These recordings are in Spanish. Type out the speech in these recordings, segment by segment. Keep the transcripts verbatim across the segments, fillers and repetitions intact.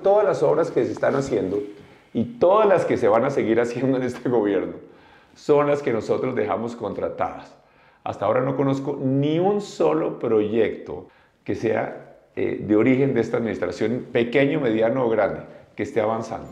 Todas las obras que se están haciendo y todas las que se van a seguir haciendo en este gobierno son las que nosotros dejamos contratadas. Hasta ahora no conozco ni un solo proyecto que sea eh, de origen de esta administración, pequeño, mediano o grande, que esté avanzando.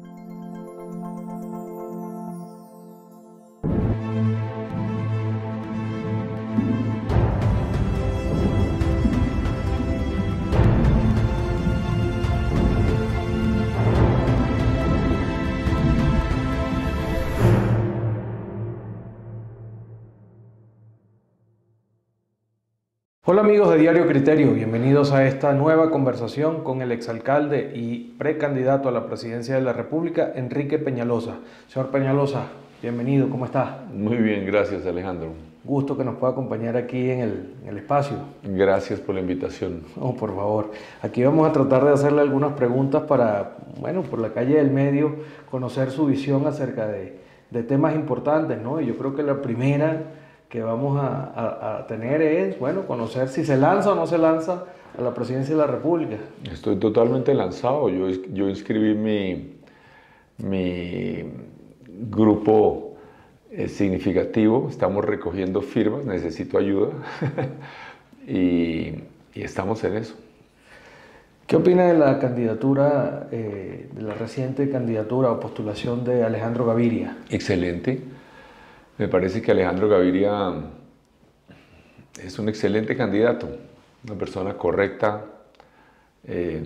Hola amigos de Diario Criterio, bienvenidos a esta nueva conversación con el exalcalde y precandidato a la presidencia de la República, Enrique Peñalosa. Señor Peñalosa, bienvenido, ¿cómo está? Muy bien, gracias Alejandro. Gusto que nos pueda acompañar aquí en el, en el espacio. Gracias por la invitación. Oh, por favor. Aquí vamos a tratar de hacerle algunas preguntas para, bueno, por la calle del medio, conocer su visión acerca de, de temas importantes, ¿no? Y yo creo que la primera que vamos a, a, a tener es, bueno, conocer si se lanza o no se lanza a la presidencia de la República. Estoy totalmente lanzado. Yo, yo inscribí mi, mi grupo eh, significativo. Estamos recogiendo firmas, necesito ayuda y, y estamos en eso. ¿Qué opina de la candidatura, eh, de la reciente candidatura o postulación de Alejandro Gaviria? Excelente. Me parece que Alejandro Gaviria es un excelente candidato, una persona correcta, eh,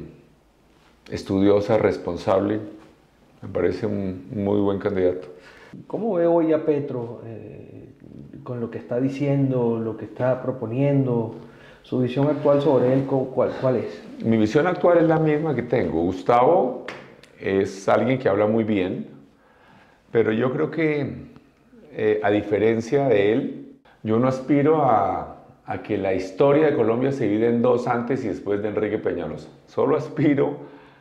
estudiosa, responsable. Me parece un muy buen candidato. ¿Cómo ve hoy a Petro eh, con lo que está diciendo, lo que está proponiendo? ¿Su visión actual sobre él cuál, cuál es? Mi visión actual es la misma que tengo. Gustavo es alguien que habla muy bien, pero yo creo que Eh, a diferencia de él, yo no aspiro a, a que la historia de Colombia se divida en dos antes y después de Enrique Peñalosa. Solo aspiro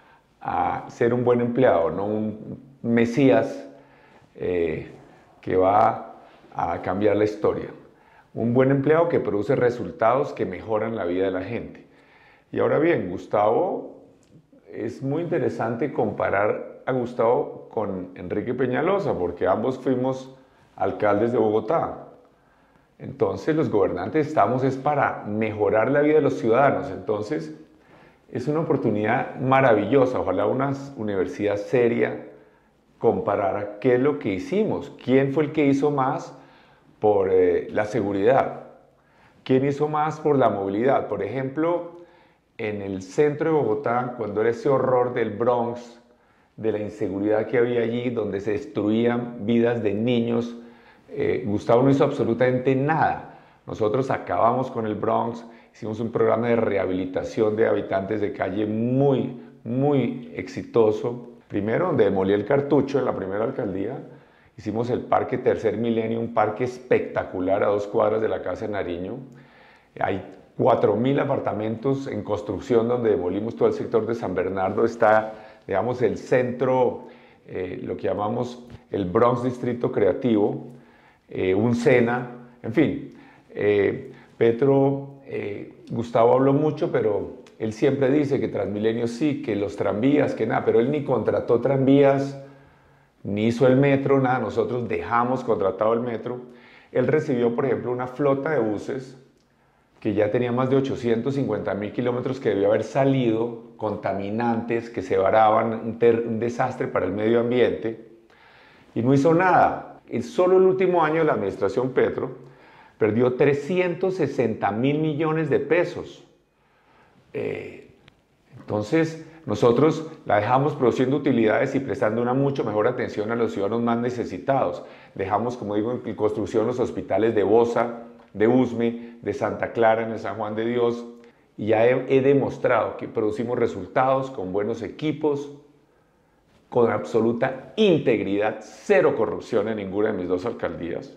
a ser un buen empleado, no un mesías eh, que va a cambiar la historia. Un buen empleado que produce resultados que mejoran la vida de la gente. Y ahora bien, Gustavo, es muy interesante comparar a Gustavo con Enrique Peñalosa, porque ambos fuimos alcaldes de Bogotá. Entonces los gobernantes estamos es para mejorar la vida de los ciudadanos. Entonces es una oportunidad maravillosa. Ojalá una universidad seria comparara qué es lo que hicimos, quién fue el que hizo más por eh, la seguridad, quién hizo más por la movilidad. Por ejemplo, en el centro de Bogotá, cuando era ese horror del Bronx, de la inseguridad que había allí, donde se destruían vidas de niños, Eh, Gustavo no hizo absolutamente nada. Nosotros acabamos con el Bronx, hicimos un programa de rehabilitación de habitantes de calle muy, muy exitoso. Primero, donde demolí el cartucho en la primera alcaldía, hicimos el Parque Tercer Milenio, un parque espectacular a dos cuadras de la Casa de Nariño. Hay cuatro mil apartamentos en construcción donde demolimos todo el sector de San Bernardo. Está, digamos, el centro, eh, lo que llamamos el Bronx Distrito Creativo. Eh, un Sena, en fin. Eh, Petro, eh, Gustavo habló mucho, pero él siempre dice que Transmilenio sí, que los tranvías, que nada, pero él ni contrató tranvías, ni hizo el metro, nada, nosotros dejamos contratado el metro. Él recibió, por ejemplo, una flota de buses que ya tenía más de ochocientos cincuenta mil kilómetros que debió haber salido, contaminantes, que se varaban, un, un desastre para el medio ambiente, y no hizo nada. En solo el último año de la administración Petro perdió trescientos sesenta mil millones de pesos. Eh, entonces nosotros la dejamos produciendo utilidades y prestando una mucho mejor atención a los ciudadanos más necesitados. Dejamos, como digo, en construcción los hospitales de Bosa, de Usme, de Santa Clara en el San Juan de Dios. Y ya he, he demostrado que producimos resultados con buenos equipos, con absoluta integridad, cero corrupción en ninguna de mis dos alcaldías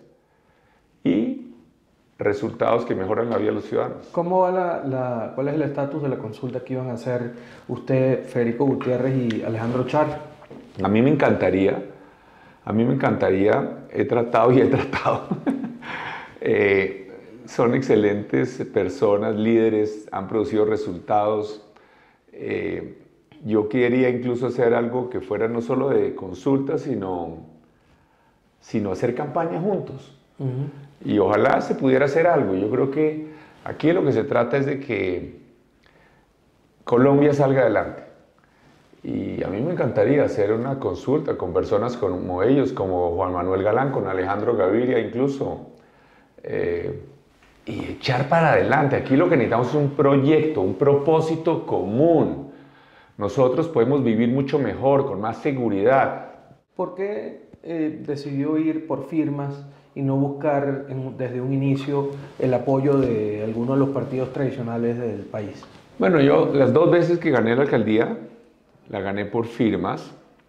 y resultados que mejoran la vida de los ciudadanos. ¿Cómo va la, la, ¿Cuál es el estatus de la consulta que iban a hacer usted, Federico Gutiérrez y Alejandro Char? A mí me encantaría, a mí me encantaría, he tratado y he tratado. eh, son excelentes personas, líderes, han producido resultados. Eh, yo quería incluso hacer algo que fuera no solo de consulta, sino, sino hacer campaña juntos. Uh-huh. Y ojalá se pudiera hacer algo. Yo creo que aquí lo que se trata es de que Colombia salga adelante. Y a mí me encantaría hacer una consulta con personas como ellos, como Juan Manuel Galán, con Alejandro Gaviria incluso, eh, y echar para adelante. Aquí lo que necesitamos es un proyecto, un propósito común. Nosotros podemos vivir mucho mejor, con más seguridad. ¿Por qué eh, decidió ir por firmas y no buscar en, desde un inicio el apoyo de algunos de los partidos tradicionales del país? Bueno, yo las dos veces que gané la alcaldía, la gané por firmas.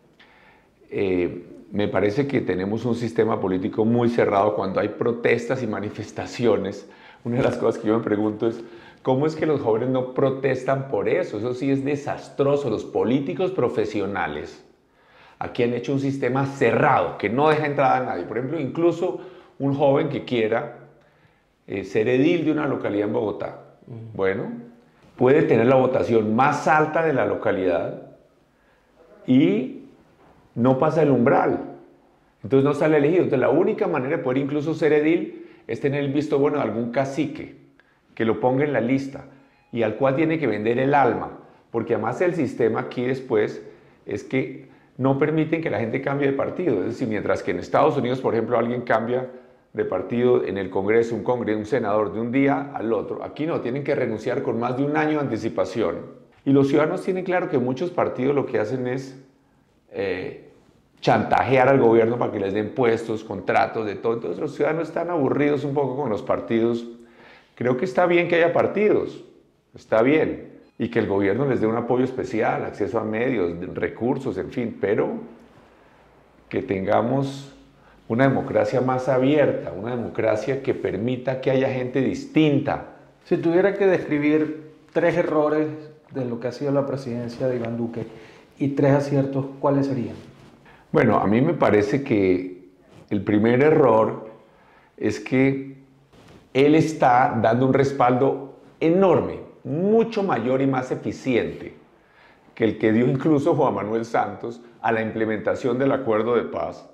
Eh, me parece que tenemos un sistema político muy cerrado cuando hay protestas y manifestaciones. Una de las cosas que yo me pregunto es, ¿cómo es que los jóvenes no protestan por eso? Eso sí es desastroso. Los políticos profesionales aquí han hecho un sistema cerrado que no deja entrada a nadie. Por ejemplo, incluso un joven que quiera eh, ser edil de una localidad en Bogotá, mm. bueno, puede tener la votación más alta de la localidad y no pasa el umbral. Entonces no sale elegido. Entonces la única manera de poder incluso ser edil es tener el visto bueno de algún cacique que lo ponga en la lista y al cual tiene que vender el alma, porque además el sistema aquí después es que no permiten que la gente cambie de partido. Es decir, mientras que en Estados Unidos, por ejemplo, alguien cambia de partido en el Congreso, un congreso, un senador, de un día al otro, aquí no, tienen que renunciar con más de un año de anticipación. Y los ciudadanos tienen claro que muchos partidos lo que hacen es eh, chantajear al gobierno para que les den puestos, contratos, de todo. Entonces los ciudadanos están aburridos un poco con los partidos. Creo que está bien que haya partidos, está bien, y que el gobierno les dé un apoyo especial, acceso a medios, recursos, en fin, pero que tengamos una democracia más abierta, una democracia que permita que haya gente distinta. Si tuviera que describir tres errores de lo que ha sido la presidencia de Iván Duque y tres aciertos, ¿cuáles serían? Bueno, a mí me parece que el primer error es que él está dando un respaldo enorme, mucho mayor y más eficiente que el que dio incluso Juan Manuel Santos a la implementación del acuerdo de paz,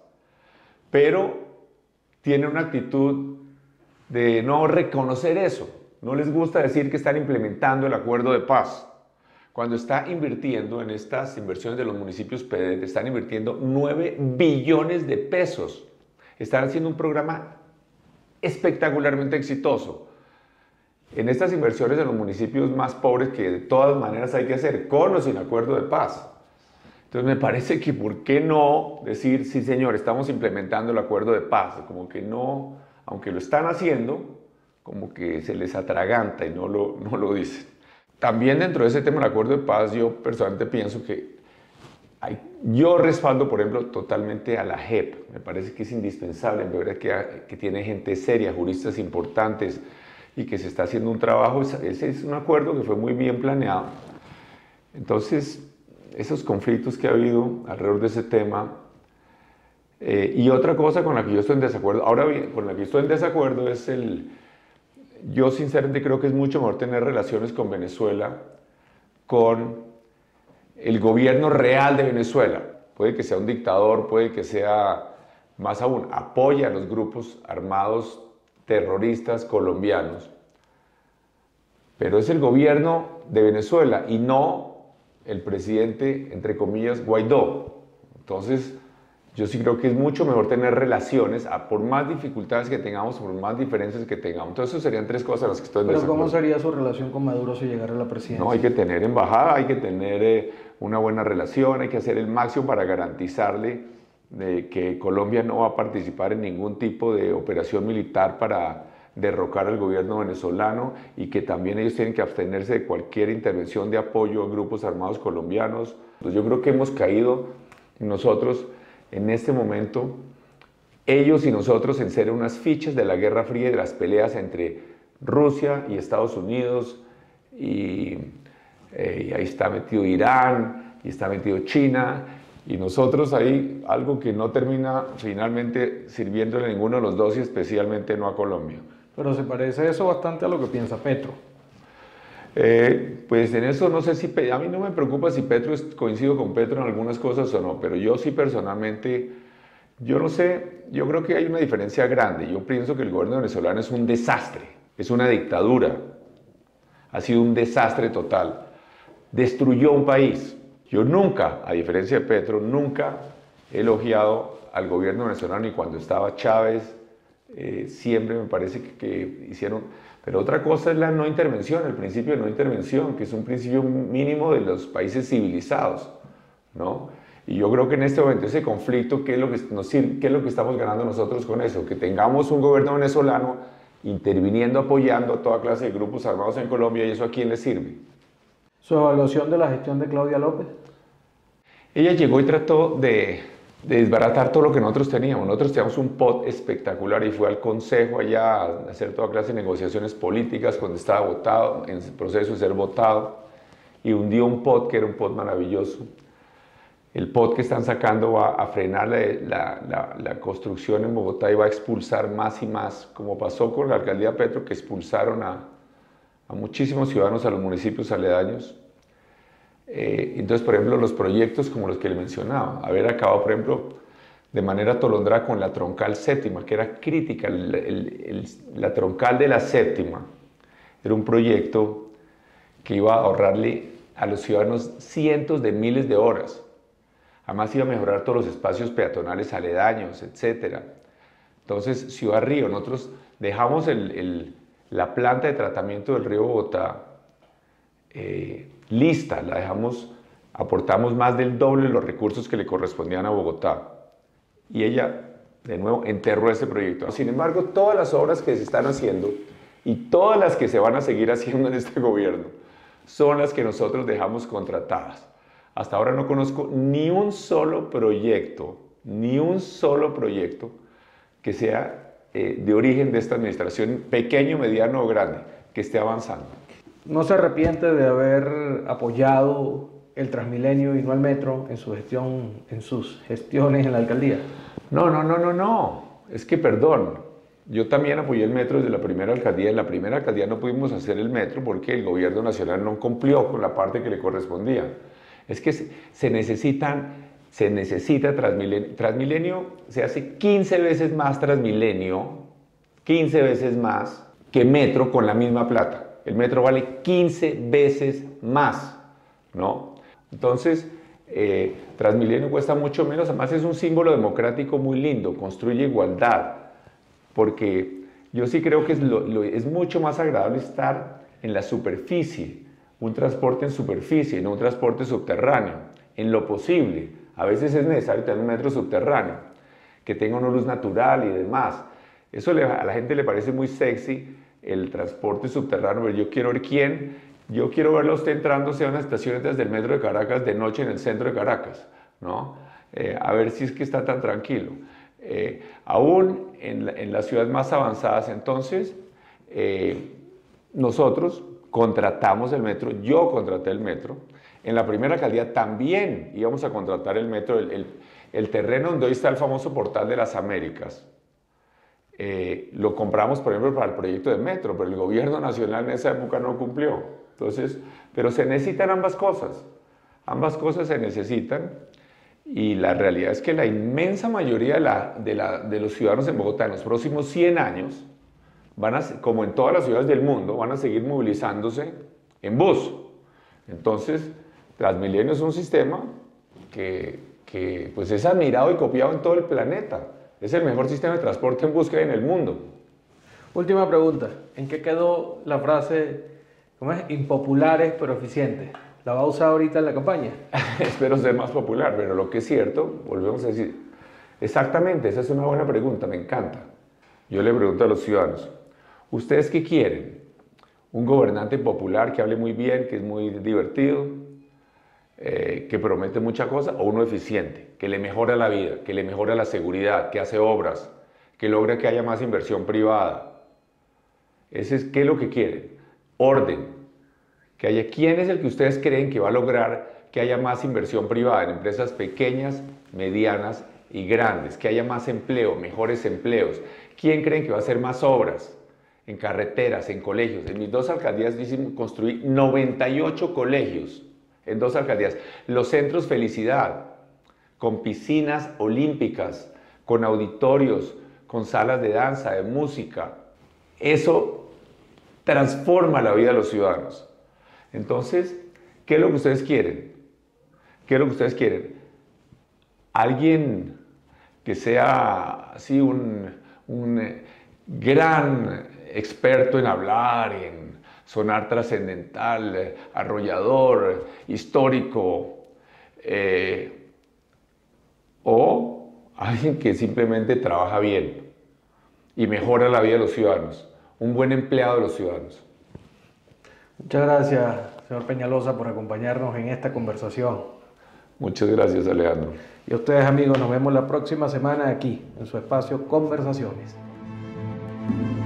pero tiene una actitud de no reconocer eso. No les gusta decir que están implementando el acuerdo de paz, cuando está invirtiendo en estas inversiones de los municipios P D E T, están invirtiendo nueve billones de pesos. Están haciendo un programa espectacularmente exitoso. En estas inversiones en los municipios más pobres, que de todas maneras hay que hacer, con o sin acuerdo de paz. Entonces me parece que ¿por qué no decir, sí señor, estamos implementando el acuerdo de paz? Como que no, aunque lo están haciendo, como que se les atraganta y no lo, no lo dicen. También dentro de ese tema del acuerdo de paz, yo personalmente pienso que hay, yo respaldo, por ejemplo, totalmente a la J E P. Me parece que es indispensable, me parece que, que tiene gente seria, juristas importantes, y que se está haciendo un trabajo. Ese es un acuerdo que fue muy bien planeado. Entonces, esos conflictos que ha habido alrededor de ese tema. Eh, y otra cosa con la que yo estoy en desacuerdo, ahora bien, con la que estoy en desacuerdo es el... Yo sinceramente creo que es mucho mejor tener relaciones con Venezuela, con el gobierno real de Venezuela. Puede que sea un dictador, puede que sea, más aún, apoya a los grupos armados terroristas colombianos. Pero es el gobierno de Venezuela y no el presidente, entre comillas, Guaidó. Entonces, yo sí creo que es mucho mejor tener relaciones, a, por más dificultades que tengamos, por más diferencias que tengamos. Entonces, eso serían tres cosas en las que estoy en Pero desacuerdo. ¿cómo sería su relación con Maduro si llegara a la presidencia? No, hay que tener embajada, hay que tener eh, una buena relación, hay que hacer el máximo para garantizarle de que Colombia no va a participar en ningún tipo de operación militar para derrocar al gobierno venezolano, y que también ellos tienen que abstenerse de cualquier intervención de apoyo a grupos armados colombianos. Pues yo creo que hemos caído nosotros en este momento, ellos y nosotros, en ser unas fichas de la Guerra Fría y de las peleas entre Rusia y Estados Unidos, y, eh, y ahí está metido Irán, y está metido China, y nosotros ahí, algo que no termina finalmente sirviéndole a ninguno de los dos, y especialmente no a Colombia. Pero se parece eso bastante a lo que piensa Petro. Eh, pues en eso no sé si, Pe- a mí no me preocupa si Petro, es- coincido con Petro en algunas cosas o no, pero yo sí personalmente, yo no sé, yo creo que hay una diferencia grande. Yo pienso que el gobierno venezolano es un desastre, es una dictadura, ha sido un desastre total. Destruyó un país. Yo nunca, a diferencia de Petro, nunca he elogiado al gobierno venezolano y cuando estaba Chávez, eh, siempre me parece que, que hicieron... Pero otra cosa es la no intervención, el principio de no intervención, que es un principio mínimo de los países civilizados, ¿no? Y yo creo que en este momento ese conflicto, ¿qué es lo que, nos sirve, qué es lo que estamos ganando nosotros con eso? Que tengamos un gobierno venezolano interviniendo, apoyando a toda clase de grupos armados en Colombia, ¿y eso a quién le sirve? Su evaluación de la gestión de Claudia López. Ella llegó y trató de, de desbaratar todo lo que nosotros teníamos. Nosotros teníamos un P O T espectacular y fue al Consejo allá a hacer toda clase de negociaciones políticas cuando estaba votado, en el proceso de ser votado, y hundió un P O T que era un P O T maravilloso. El P O T que están sacando va a frenar la, la, la, la construcción en Bogotá y va a expulsar más y más, como pasó con la alcaldía Petro, que expulsaron a, a muchísimos ciudadanos a los municipios aledaños. Eh, entonces, por ejemplo, los proyectos como los que le mencionaba, haber acabado, por ejemplo, de manera atolondrada con la troncal séptima, que era crítica, el, el, el, la troncal de la séptima, era un proyecto que iba a ahorrarle a los ciudadanos cientos de miles de horas. Además iba a mejorar todos los espacios peatonales aledaños, etcétera. Entonces, Ciudad Río, nosotros dejamos el, el, la planta de tratamiento del río Bogotá eh, lista, la dejamos, aportamos más del doble de los recursos que le correspondían a Bogotá. Y ella, de nuevo, enterró ese proyecto. Sin embargo, todas las obras que se están haciendo y todas las que se van a seguir haciendo en este gobierno son las que nosotros dejamos contratadas. Hasta ahora no conozco ni un solo proyecto, ni un solo proyecto que sea eh, de origen de esta administración, pequeño, mediano o grande, que esté avanzando. ¿No se arrepiente de haber apoyado el Transmilenio y no el metro en su gestión, en sus gestiones en la alcaldía? No, no, no, no, no. Es que perdón. Yo también apoyé el metro desde la primera alcaldía. En la primera alcaldía no pudimos hacer el metro porque el gobierno nacional no cumplió con la parte que le correspondía. Es que se necesitan, se necesita Transmilenio. Transmilenio se hace quince veces más Transmilenio, quince veces más que metro con la misma plata. El metro vale quince veces más, ¿no? Entonces, eh, Transmilenio cuesta mucho menos, además es un símbolo democrático muy lindo, construye igualdad, porque yo sí creo que es, lo, lo, es mucho más agradable estar en la superficie, un transporte en superficie, no un transporte subterráneo, en lo posible. A veces es necesario tener un metro subterráneo, que tenga una luz natural y demás. Eso le, a la gente le parece muy sexy, el transporte subterráneo, pero yo quiero ver quién, yo quiero verlo a usted entrándose a unas estaciones desde el metro de Caracas de noche en el centro de Caracas, ¿no? Eh, a ver si es que está tan tranquilo. Eh, aún en, la, en las ciudades más avanzadas, entonces, eh, nosotros contratamos el metro, yo contraté el metro, en la primera alcaldía también íbamos a contratar el metro, el, el, el terreno donde hoy está el famoso Portal de las Américas. Eh, lo compramos, por ejemplo, para el proyecto de metro, pero el gobierno nacional en esa época no cumplió. Entonces, pero se necesitan ambas cosas. Ambas cosas se necesitan y la realidad es que la inmensa mayoría de, la, de, la, de los ciudadanos en Bogotá en los próximos cien años, van a, como en todas las ciudades del mundo, van a seguir movilizándose en bus. Entonces, Transmilenio es un sistema que, que pues es admirado y copiado en todo el planeta. Es el mejor sistema de transporte en bus que hay en el mundo. Última pregunta. ¿En qué quedó la frase, cómo es? Impopulares pero eficientes? ¿La va a usar ahorita en la campaña? Espero ser más popular, pero lo que es cierto, volvemos a decir, exactamente, esa es una buena pregunta, me encanta. Yo le pregunto a los ciudadanos, ¿ustedes qué quieren? ¿Un gobernante popular que hable muy bien, que es muy divertido, eh, que promete mucha cosa, o uno eficiente, que le mejora la vida, que le mejora la seguridad, que hace obras, que logra que haya más inversión privada? Ese es, ¿qué es lo que quieren? Orden. Que haya, ¿quién es el que ustedes creen que va a lograr que haya más inversión privada en empresas pequeñas, medianas y grandes? Que haya más empleo, mejores empleos. ¿Quién creen que va a hacer más obras en carreteras, en colegios. En mis dos alcaldías hicimos, construí noventa y ocho colegios, en dos alcaldías. Los centros Felicidad, con piscinas olímpicas, con auditorios, con salas de danza, de música. Eso transforma la vida de los ciudadanos. Entonces, ¿qué es lo que ustedes quieren? ¿Qué es lo que ustedes quieren? Alguien que sea así un, un gran experto en hablar, en sonar trascendental, arrollador, histórico, eh, o alguien que simplemente trabaja bien y mejora la vida de los ciudadanos, un buen empleado de los ciudadanos. Muchas gracias, señor Peñalosa, por acompañarnos en esta conversación. Muchas gracias, Alejandro. Y a ustedes, amigos, nos vemos la próxima semana aquí, en su espacio Conversaciones.